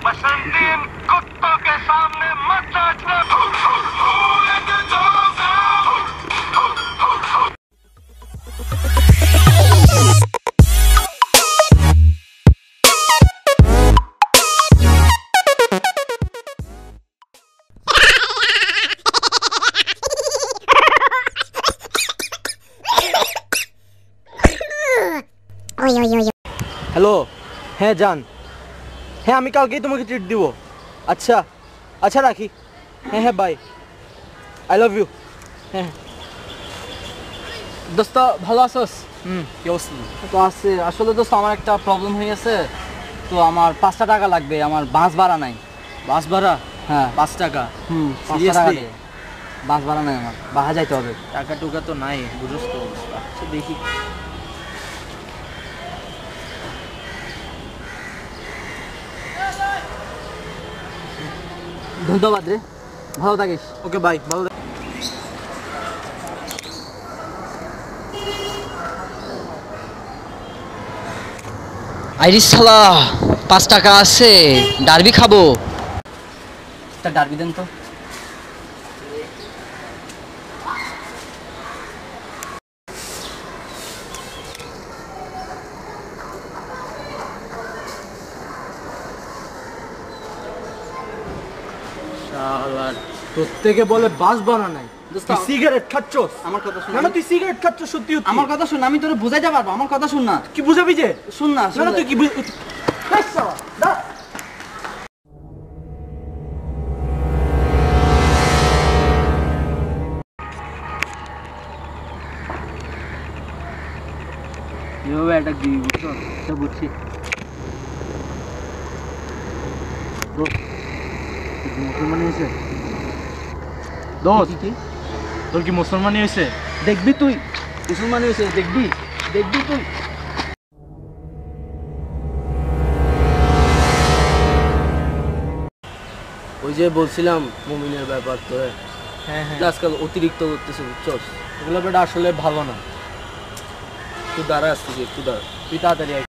बसंतीन कुत्तों के सामने मत नाचना। হ্যালো, হ্যাঁ জান, হ্যাঁ আমি কালকেই তোমাকে ট্রিট দিব। আচ্ছা আচ্ছা রাখি, হ্যাঁ হ্যাঁ বাই, আই লাভ ইউ। হ্যাঁ দোস্ত ভালো আছোস? কি অবস্থা? তো আছে আসলে দোস্ত, আমার একটা প্রবলেম হয়ে গেছে। তো আমার 5টা টাকা লাগবে, আমার বাস ভাড়া নাই। বাস ভাড়া? হ্যাঁ 5 টাকা? 5টা টাকা দে। বাস ভাড়া নাই, আমার বাসা যাইতে হবে। টাকা টুকা তো নাই, বুঝছ তো অবস্থা। আচ্ছা দেখি। ধন্যবাদ রে, ভালো থাকিস। ওকে বাই, ভালো। আইরিস শালা, 5 টাকা আছে, ডারবি খাবো। একটা ডারবি দেন তো। শালার প্রত্যেকে বলে বাস ভাড়া নাই। তুই সিগারেট খাচ্ছস? আমার কথা শুন। না না, তুই সিগারেট খাচ্ছস সত্যি সত্যি? আমার কথা শুন, আমি তোরে বুঝাইতে পারবো। আমার কথা শুন না। কি বুঝাবি যে? শুন না। না না, তুই কি এভাবে একটা দিবি, বুঝছো? সে বুঝছি। মুসলমানি হয়েছে? দোস্ত, তোর কি মুসলমানি হয়েছে? দেখবি তুই, মুসলমান হয়েছে, দেখবি দেখবি তুই। ওই যে বলছিলাম মুমিনের ব্যাপার, তো হ্যাঁ হ্যাঁ, আজকাল অতিরিক্ত করতেছে, বুঝছস? এগুলো বেটা আসলে ভালো না। একটু দাঁড়া, আসতেছি, একটু দাঁড়া। তুই তাড়াতাড়ি আয়।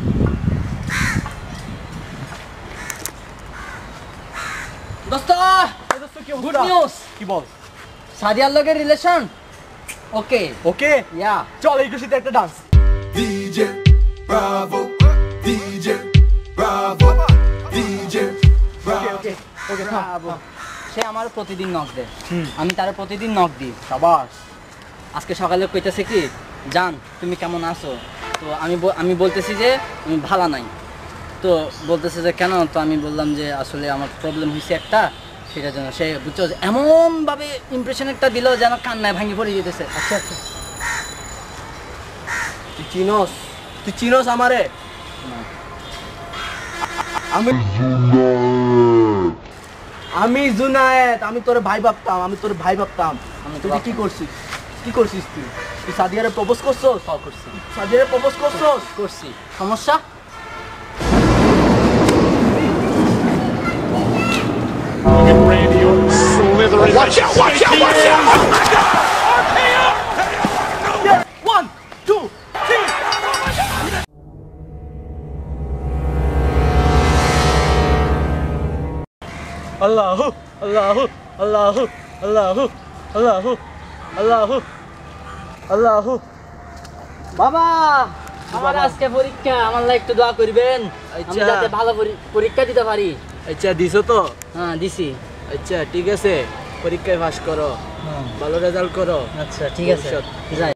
দোস্ত, গুড নিউজ। কি বল? সাদিয়ার লগে রিলেশন ওকে। ওকে, ইয়া, চল এই খুশিতে একটা dance. DJ Bravo, DJ Bravo, DJ Bravo. Okay okay, Bravo. সে আমার প্রতিদিন নক দেয়, আমি তার প্রতিদিন নক দিই। শাবাশ। আজকে সকালে কইতেছে কি, জান তুমি কেমন আছো? তো আমি বলতেছি যে আমি ভালো নাই। তো বলতেছে যে কেন? তো আমি বললাম যে আসলে আমার প্রবলেম হয়েছে একটা, সেটার জন্য। সে বুঝছো এমনভাবে ইমপ্রেশন একটা দিল যেন কান্নায় ভাঙি পড়ে যেতেছে। আচ্ছা আচ্ছা, তুই চিনস আমারে? আমি জুনায়েদ, আমি তোর ভাই ভাবতাম, তুই কি করছিস? তুই সাদিয়ারে প্রপোজ করছস? করছি সাদিয়ারে প্রপোজ করছস? করছি। সমস্যা? Watch out! Watch out! Watch out! Oh my God! RKO! 1 2 3। আল্লাহু আল্লাহু আল্লাহু আল্লাহু আল্লাহু আল্লাহু আল্লাহু। বাবা, আমার আজকে পরীক্ষা, আমার লাগে একটু দোয়া করবেন, আমি যাতে ভালো পরীক্ষা দিতে পারি। আচ্ছা দিছো তো? হ্যাঁ দিছি। আচ্ছা ঠিক আছে, পরীক্ষায় পাস করো, ভালো রেজাল্ট করো। আচ্ছা ঠিক আছে, যাই।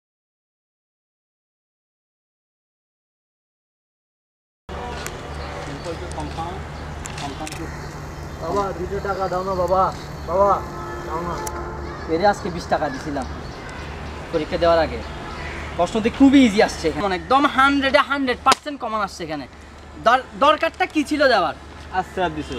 বাবা 2 টাকা দাও না বাবা, বাবা দাও না। এর আজকে 20 টাকা দিছিলাম পরীক্ষা দেওয়ার আগে। প্রশ্নটি খুবই ইজি আসছে, একদম 100% কমন আসছে এখানে। দরকারটা কি ছিল দেওয়ার? আচ্ছা দিছো।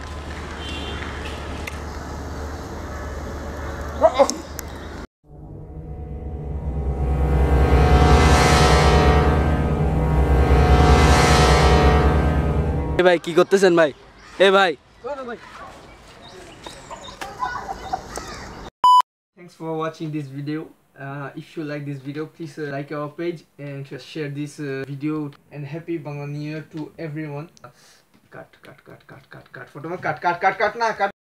ভাই কি করতেছেন ভাই? ভাই, thanks for watching this video. If you like this video, please like our page and share this video, and happy Bangla New Year to everyone. काट काट काट काट काट काट फोटो में काट काट काट काट ना काट